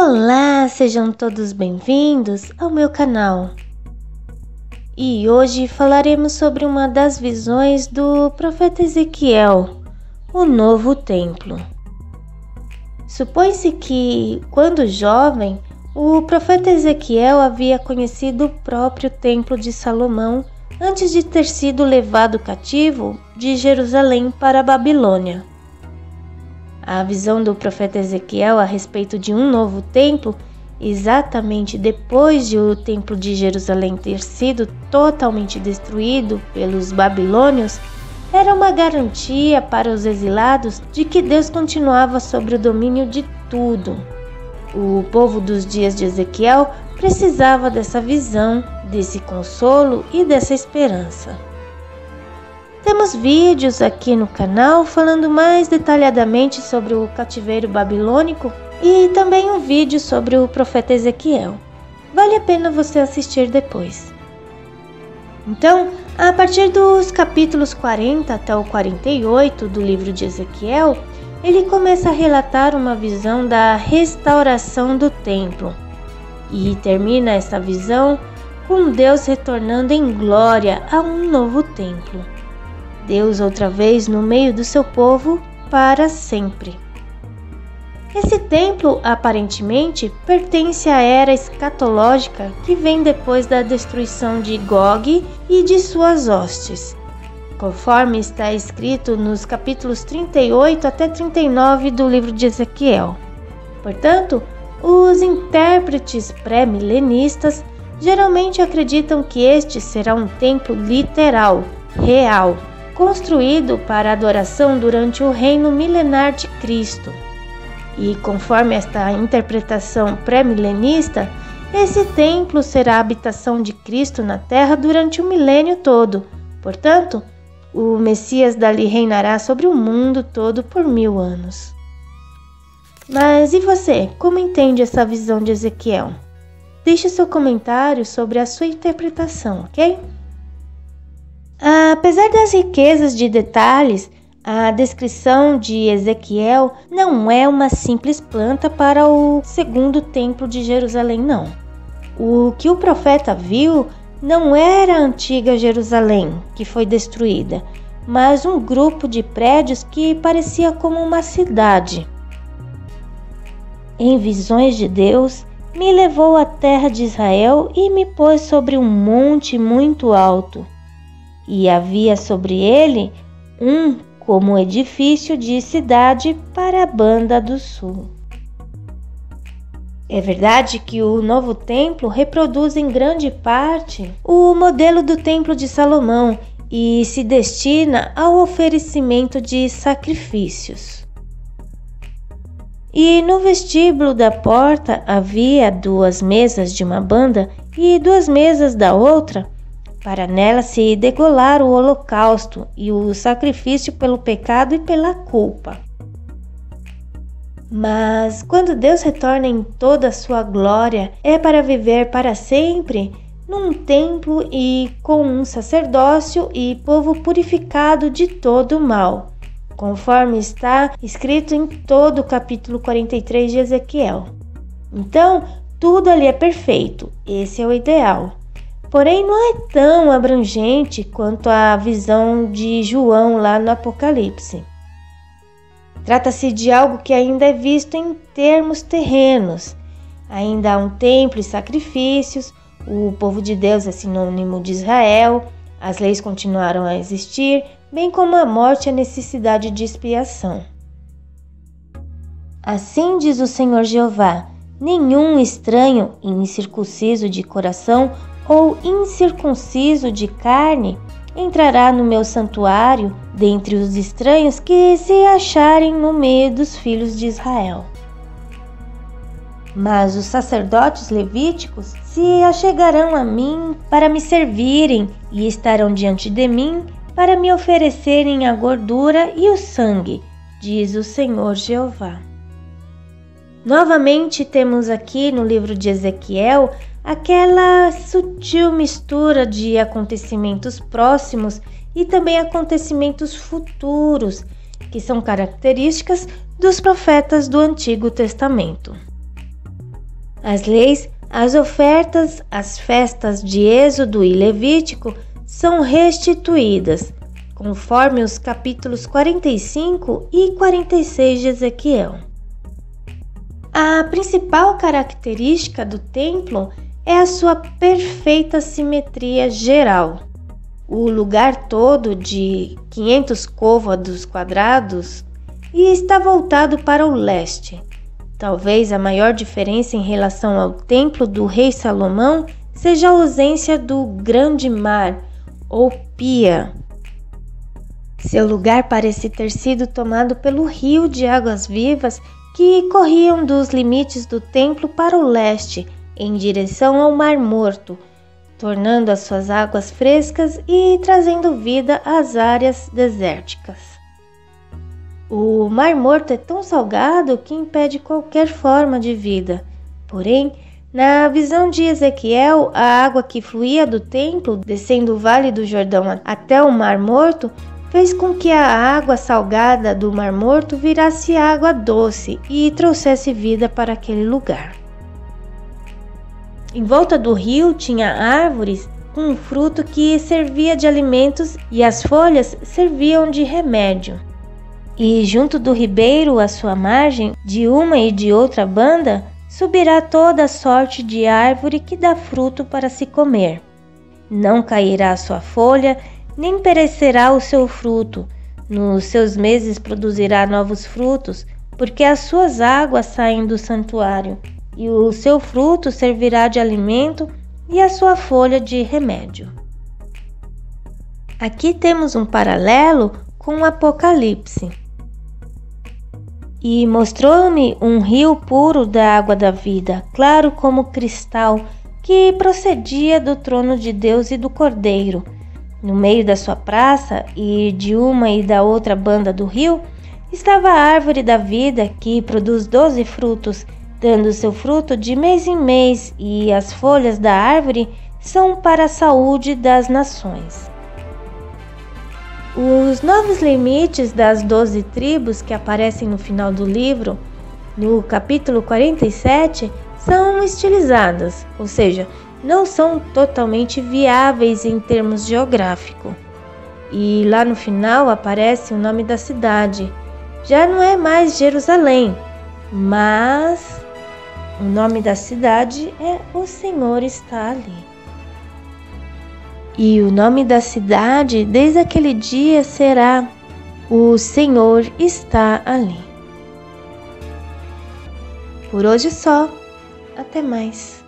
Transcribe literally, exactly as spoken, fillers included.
Olá, sejam todos bem-vindos ao meu canal. E hoje falaremos sobre uma das visões do profeta Ezequiel, o novo templo. Supõe-se que, quando jovem, o profeta Ezequiel havia conhecido o próprio templo de Salomão antes de ter sido levado cativo de Jerusalém para a Babilônia. A visão do profeta Ezequiel a respeito de um novo templo, exatamente depois de o templo de Jerusalém ter sido totalmente destruído pelos babilônios, era uma garantia para os exilados de que Deus continuava sobre o domínio de tudo. O povo dos dias de Ezequiel precisava dessa visão, desse consolo e dessa esperança. Temos vídeos aqui no canal falando mais detalhadamente sobre o cativeiro babilônico e também um vídeo sobre o profeta Ezequiel. Vale a pena você assistir depois. Então, a partir dos capítulos quarenta até o quarenta e oito do livro de Ezequiel, ele começa a relatar uma visão da restauração do templo e termina essa visão com Deus retornando em glória a um novo templo. Deus outra vez no meio do seu povo para sempre. Esse templo, aparentemente, pertence à era escatológica que vem depois da destruição de Gog e de suas hostes, conforme está escrito nos capítulos trinta e oito até trinta e nove do livro de Ezequiel. Portanto, os intérpretes pré-milenistas geralmente acreditam que este será um templo literal, real, construído para adoração durante o reino milenar de Cristo. E conforme esta interpretação pré-milenista, esse templo será a habitação de Cristo na terra durante o milênio todo. Portanto, o Messias dali reinará sobre o mundo todo por mil anos. Mas e você, como entende essa visão de Ezequiel? Deixe seu comentário sobre a sua interpretação, ok? Apesar das riquezas de detalhes, a descrição de Ezequiel não é uma simples planta para o segundo templo de Jerusalém, não. O que o profeta viu não era a antiga Jerusalém, que foi destruída, mas um grupo de prédios que parecia como uma cidade. Em visões de Deus, me levou à terra de Israel e me pôs sobre um monte muito alto. E havia sobre ele um como edifício de cidade para a banda do sul. É verdade que o novo templo reproduz em grande parte o modelo do templo de Salomão e se destina ao oferecimento de sacrifícios. E no vestíbulo da porta havia duas mesas de uma banda e duas mesas da outra, para nela se degolar o holocausto e o sacrifício pelo pecado e pela culpa. Mas quando Deus retorna em toda a sua glória, é para viver para sempre num templo e com um sacerdócio e povo purificado de todo o mal, conforme está escrito em todo o capítulo quarenta e três de Ezequiel. Então, tudo ali é perfeito, esse é o ideal. Porém, não é tão abrangente quanto a visão de João lá no Apocalipse. Trata-se de algo que ainda é visto em termos terrenos. Ainda há um templo e sacrifícios, o povo de Deus é sinônimo de Israel, as leis continuaram a existir, bem como a morte e a necessidade de expiação. Assim diz o Senhor Jeová: nenhum estranho incircunciso de coração ou incircunciso de carne entrará no meu santuário dentre os estranhos que se acharem no meio dos filhos de Israel. Mas os sacerdotes levíticos se achegarão a mim para me servirem e estarão diante de mim para me oferecerem a gordura e o sangue, diz o Senhor Jeová. Novamente temos aqui no livro de Ezequiel aquela sutil mistura de acontecimentos próximos e também acontecimentos futuros, que são características dos profetas do Antigo Testamento. As leis, as ofertas, as festas de Êxodo e Levítico são restituídas, conforme os capítulos quarenta e cinco e quarenta e seis de Ezequiel. A principal característica do templo é a sua perfeita simetria geral. O lugar todo, de quinhentos côvados quadrados, e está voltado para o leste. Talvez a maior diferença em relação ao templo do rei Salomão seja a ausência do grande mar, ou pia. Seu lugar parece ter sido tomado pelo rio de águas vivas que corriam dos limites do templo para o leste, em direção ao Mar Morto, tornando as suas águas frescas e trazendo vida às áreas desérticas. O Mar Morto é tão salgado que impede qualquer forma de vida. Porém, na visão de Ezequiel, a água que fluía do templo, descendo o Vale do Jordão até o Mar Morto, fez com que a água salgada do Mar Morto virasse água doce e trouxesse vida para aquele lugar. Em volta do rio tinha árvores com um fruto que servia de alimentos e as folhas serviam de remédio. E junto do ribeiro, à sua margem, de uma e de outra banda, subirá toda sorte de árvore que dá fruto para se comer. Não cairá a sua folha, nem perecerá o seu fruto. Nos seus meses produzirá novos frutos, porque as suas águas saem do santuário, e o seu fruto servirá de alimento e a sua folha de remédio. Aqui temos um paralelo com o Apocalipse. E mostrou-me um rio puro da água da vida, claro como cristal, que procedia do trono de Deus e do Cordeiro. No meio da sua praça e de uma e da outra banda do rio, estava a árvore da vida, que produz doze frutos, dando seu fruto de mês em mês, e as folhas da árvore são para a saúde das nações. Os novos limites das doze tribos que aparecem no final do livro, no capítulo quarenta e sete, são estilizados, ou seja, não são totalmente viáveis em termos geográficos. E lá no final aparece o nome da cidade. Já não é mais Jerusalém, mas o nome da cidade é O Senhor Está Ali. E o nome da cidade desde aquele dia será O Senhor Está Ali. Por hoje só. Até mais.